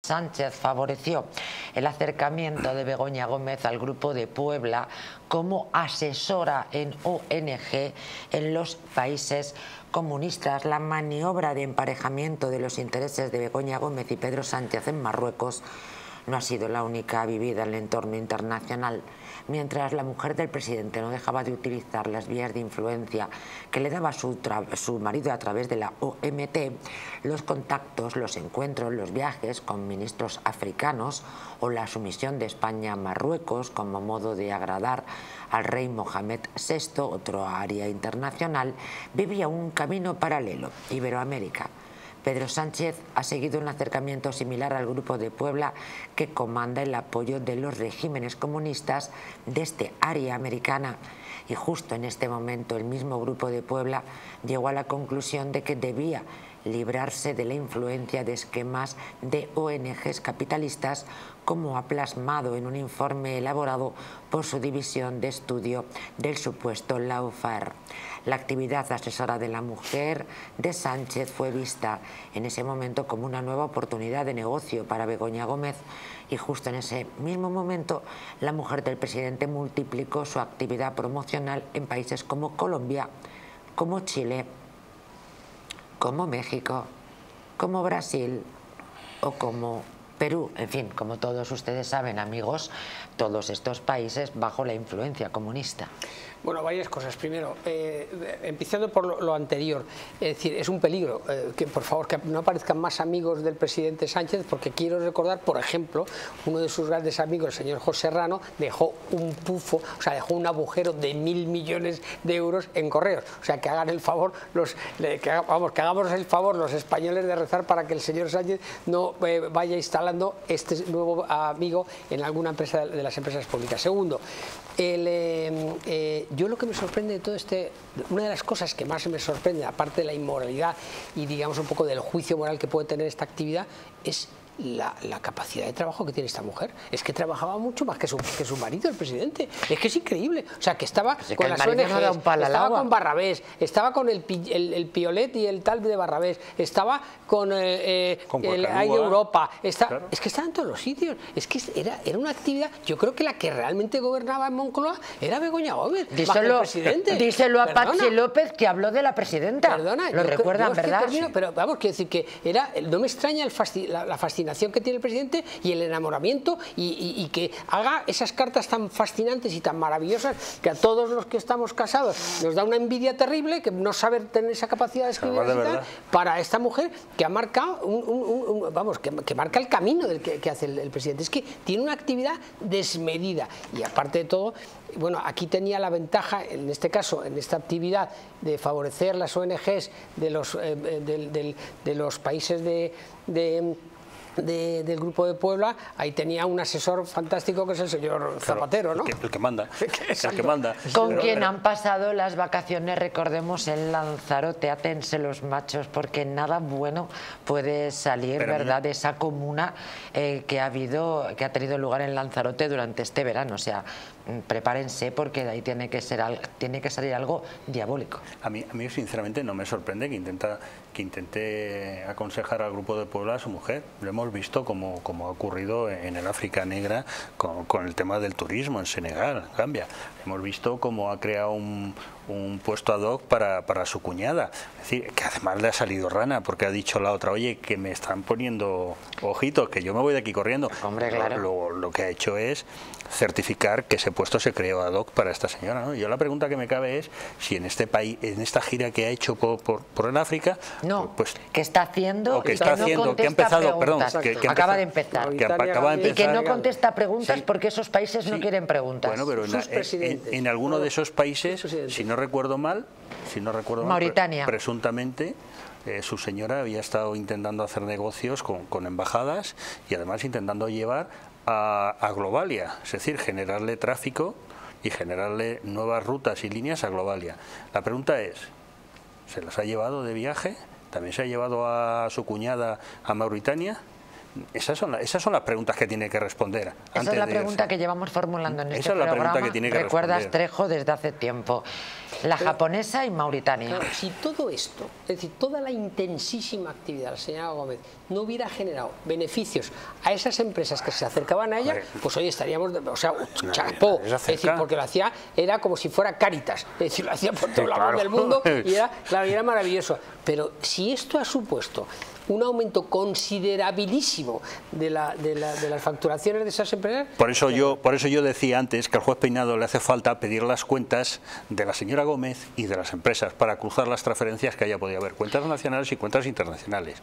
Sánchez favoreció el acercamiento de Begoña Gómez al Grupo de Puebla como asesora en ONG en los países comunistas. La maniobra de emparejamiento de los intereses de Begoña Gómez y Pedro Sánchez en Marruecos no ha sido la única vivida en el entorno internacional. Mientras la mujer del presidente no dejaba de utilizar las vías de influencia que le daba su marido a través de la OMT, los contactos, los encuentros, los viajes con ministros africanos o la sumisión de España a Marruecos como modo de agradar al rey Mohamed VI, otro área internacional, vivía un camino paralelo, Iberoamérica. Pedro Sánchez ha seguido un acercamiento similar al Grupo de Puebla, que comanda el apoyo de los regímenes comunistas de este área americana. Y justo en este momento el mismo Grupo de Puebla llegó a la conclusión de que debía librarse de la influencia de esquemas de ONGs capitalistas, como ha plasmado en un informe elaborado por su división de estudio del supuesto lawfare. La actividad asesora de la mujer de Sánchez fue vista en ese momento como una nueva oportunidad de negocio para Begoña Gómez, y justo en ese mismo momento la mujer del presidente multiplicó su actividad promocional en países como Colombia, como Chile, como México, como Brasil o como Perú. En fin, como todos ustedes saben, amigos, todos estos países bajo la influencia comunista. Bueno, varias cosas. Primero, empezando por lo anterior, es decir, es un peligro que por favor que no aparezcan más amigos del presidente Sánchez, porque quiero recordar, por ejemplo, uno de sus grandes amigos, el señor José Serrano, dejó un pufo, o sea, dejó un agujero de 1.000 millones de euros en correos. O sea, que hagan el favor, que hagamos el favor los españoles de rezar para que el señor Sánchez no vaya instalando este nuevo amigo en alguna empresa de las empresas públicas. Segundo, yo lo que me sorprende de todo una de las cosas que más me sorprende, aparte de la inmoralidad y digamos un poco del juicio moral que puede tener esta actividad, es la capacidad de trabajo que tiene esta mujer. Es que trabajaba mucho más que su marido, el presidente. Es que es increíble. O sea, que estaba con las ONGs, estaba con Barrabés, estaba con el Piolet y el tal de Barrabés, estaba con Hay Europa, claro. Es que estaba en todos los sitios. Es que era una actividad. Yo creo que la que realmente gobernaba en Moncloa era Begoña Gómez, díselo a Patxi López, que habló de la presidenta. Perdona, lo recuerdan, ¿verdad? Pero vamos, quiero decir que no me extraña la fascinación que tiene el presidente y el enamoramiento y que haga esas cartas tan fascinantes y tan maravillosas que a todos los que estamos casados nos da una envidia terrible, que no saber tener esa capacidad de escribir para esta mujer que ha marcado que marca el camino del que hace el presidente. Es que tiene una actividad desmedida y aparte de todo, bueno, aquí tenía la ventaja, en este caso, en esta actividad, de favorecer las ONGs de los países del Grupo de Puebla. Ahí tenía un asesor fantástico que es el señor Zapatero, ¿no? El que manda. El que manda. Con quien han pasado las vacaciones, recordemos, en Lanzarote. Átense los machos, porque nada bueno puede salir, ¿verdad?, de esa comuna que ha tenido lugar en Lanzarote durante este verano. O sea, prepárense, porque de ahí tiene que salir algo diabólico. A mí sinceramente no me sorprende que intente aconsejar al Grupo de Puebla a su mujer. Lo hemos visto como ha ocurrido en el África Negra con el tema del turismo en Senegal, Gambia. Hemos visto cómo ha creado un puesto ad hoc para su cuñada. Es decir, que además le ha salido rana, porque ha dicho la otra, oye, que me están poniendo ojitos, que yo me voy de aquí corriendo. Hombre, claro. Lo que ha hecho es certificar que ese puesto se creó ad hoc para esta señora, ¿no? Yo la pregunta que me cabe es si en este país, en esta gira que ha hecho por el África, pues que está haciendo, que ha empezado, perdón, acaba de empezar, y que no contesta preguntas, sí, porque esos países no quieren preguntas. Bueno, pero en alguno de esos países, si no recuerdo mal, Mauritania, presuntamente su señora había estado intentando hacer negocios con embajadas y además intentando llevar a Globalia, es decir, generarle tráfico y generarle nuevas rutas y líneas a Globalia. La pregunta es, ¿se las ha llevado de viaje? ¿También se ha llevado a su cuñada a Mauritania? Esas son las preguntas que tiene que responder. Esa es la pregunta que llevamos formulando en este programa. Esa es la pregunta que tiene que ¿Recuerdas, responder. Trejo, desde hace tiempo? La japonesa y Mauritania. Claro, si todo esto, es decir, toda la intensísima actividad de la señora Gómez no hubiera generado beneficios a esas empresas que se acercaban a ella, pues hoy estaríamos, o sea, chapó, es decir, porque lo hacía, era como si fuera Cáritas, es decir, lo hacía por todos lados del mundo y era, claro, y era maravilloso. Pero si esto ha supuesto un aumento considerabilísimo de las facturaciones de esas empresas. Por eso yo decía antes que al juez Peinado le hace falta pedir las cuentas de la señora Gómez y de las empresas para cruzar las transferencias que haya podido haber, cuentas nacionales y cuentas internacionales.